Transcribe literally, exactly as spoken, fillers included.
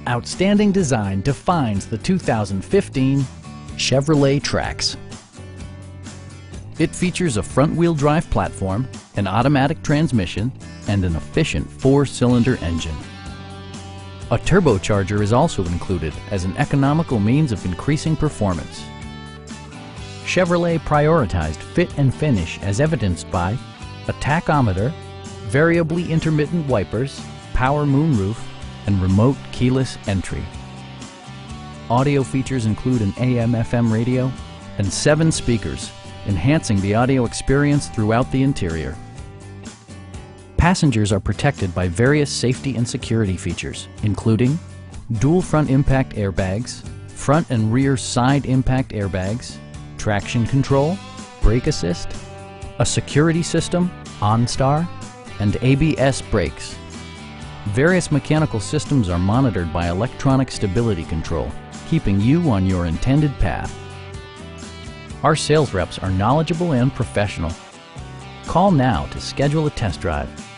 Outstanding design defines the two thousand fifteen Chevrolet Trax. It features a front-wheel drive platform, an automatic transmission, and an efficient four-cylinder engine. A turbocharger is also included as an economical means of increasing performance. Chevrolet prioritized fit and finish as evidenced by a tachometer, variably intermittent wipers, power moonroof, and remote keyless entry. Audio features include an A M F M radio and seven speakers, enhancing the audio experience throughout the interior. Passengers are protected by various safety and security features, including dual front impact airbags, front and rear side impact airbags, traction control, brake assist, a security system, OnStar, and A B S brakes. Various mechanical systems are monitored by electronic stability control, keeping you on your intended path. Our sales reps are knowledgeable and professional. Call now to schedule a test drive.